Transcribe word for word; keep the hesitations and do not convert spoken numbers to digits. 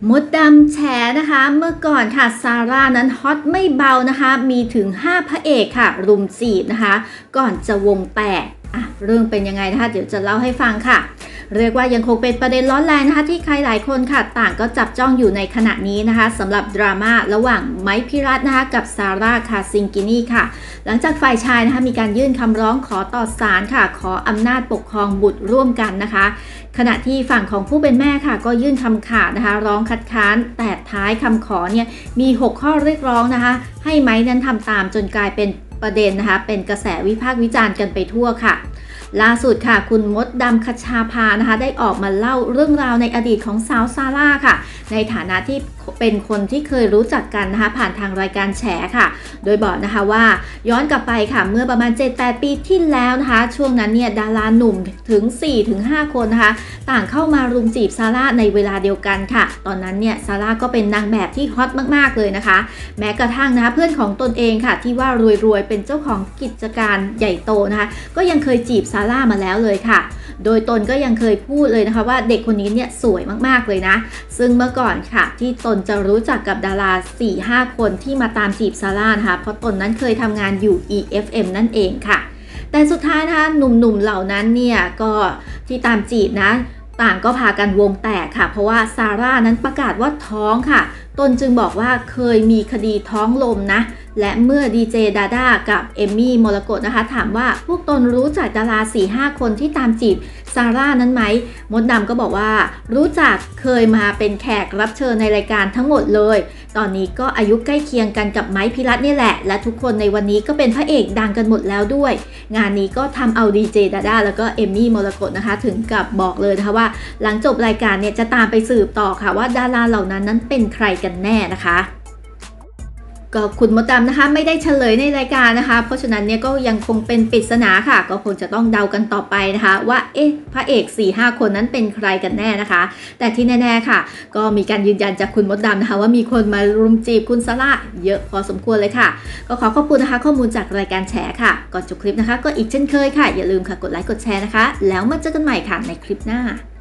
มดดำแฉนะคะเมื่อก่อนค่ะซาร่านั้นฮอตไม่เบานะคะมีถึงห้าพระเอกค่ะรุมจีบนะคะก่อนจะวงแตกอ่ะเรื่องเป็นยังไงนะคะเดี๋ยวจะเล่าให้ฟังค่ะเรียกว่ายังคงเป็นประเด็นร้อนแรงนะคะที่ใครหลายคนค่ะต่างก็จับจ้องอยู่ในขณะนี้นะคะสำหรับดราม่าระหว่างไมค์พิรัตน์นะคะกับซาร่าคาซิงกินีค่ะหลังจากฝ่ายชายนะคะมีการยื่นคำร้องขอต่อศาลค่ะขออำนาจปกครองบุตรร่วมกันนะคะขณะที่ฝั่งของผู้เป็นแม่ค่ะก็ยื่นคำขาดนะคะร้องคัดค้านแต่ท้ายคำขอเนี่ยมีหกข้อเรียกร้องนะคะให้ไมค์นั้นทำตามจนกลายเป็นประเด็นนะคะเป็นกระแสวิพากษ์วิจารณ์กันไปทั่วค่ะล่าสุดค่ะคุณมดดำคชาภานะคะได้ออกมาเล่าเรื่องราวในอดีตของสาวซาร่าค่ะในฐานะที่เป็นคนที่เคยรู้จักกันนะคะผ่านทางรายการแฉค่ะโดยบอกนะคะว่าย้อนกลับไปค่ะเมื่อประมาณ เจ็ดแปด ปีที่แล้วนะคะช่วงนั้นเนี่ยดาราหนุ่มถึง สี่ถึงห้า คนนะคะต่างเข้ามารุมจีบซาร่าในเวลาเดียวกันค่ะตอนนั้นเนี่ยซาร่าก็เป็นนางแบบที่ฮอตมากๆเลยนะคะแม้กระทั่งนะคะเพื่อนของตนเองค่ะที่ว่ารวยๆเป็นเจ้าของกิจการใหญ่โตนะคะก็ยังเคยจีบซาร่ามาแล้วเลยค่ะโดยตนก็ยังเคยพูดเลยนะคะว่าเด็กคนนี้เนี่ยสวยมากๆเลยนะซึ่งเมื่อก่อนค่ะที่ตนจะรู้จักกับดารา สี่ห้า คนที่มาตามจีบซาร่านะคะเพราะตนนั้นเคยทำงานอยู่ อี เอฟ เอ็ม นั่นเองค่ะแต่สุดท้ายนะคะหนุ่มๆเหล่านั้นเนี่ยก็ที่ตามจีบนะต่างก็พากันวงแตกค่ะเพราะว่าซาร่านั้นประกาศว่าท้องค่ะตนจึงบอกว่าเคยมีคดีท้องลมนะและเมื่อดีเจดาด้ากับเอมมี่มรกตนะคะถามว่าพวกตนรู้จักดารา สี่ห้า คนที่ตามจีบซาร่านั้นไหมมดดำก็บอกว่ารู้จักเคยมาเป็นแขกรับเชิญในรายการทั้งหมดเลยตอนนี้ก็อายุใกล้เคียงกันกับไมค์พิรัตน์นี่แหละและทุกคนในวันนี้ก็เป็นพระเอกดังกันหมดแล้วด้วยงานนี้ก็ทำเอาดีเจดาด้าแล้วก็เอมมี่มรกตนะคะถึงกับบอกเลยนะคะว่าหลังจบรายการเนี่ยจะตามไปสืบต่อค่ะว่าดาราเหล่านั้นนั้นเป็นใครกันแน่นะคะก็คุณมดดำนะคะไม่ได้เฉลยในรายการนะคะเพราะฉะนั้นเนี่ยก็ยังคงเป็นปริศนาค่ะก็คงจะต้องเดากันต่อไปนะคะว่าเอ๊ะพระเอก สี่ห้า คนนั้นเป็นใครกันแน่นะคะแต่ที่แน่ๆค่ะก็มีการยืนยันจากคุณมดดำนะคะว่ามีคนมารุมจีบคุณซาร่าเยอะพอสมควรเลยค่ะก็ขอขอบคุณนะคะข้อมูลจากรายการแฉค่ะก่อนจบคลิปนะคะก็อีกเช่นเคยค่ะอย่าลืมค่ะกดไลค์กดแชร์นะคะแล้วมาเจอกันใหม่ค่ะในคลิปหน้า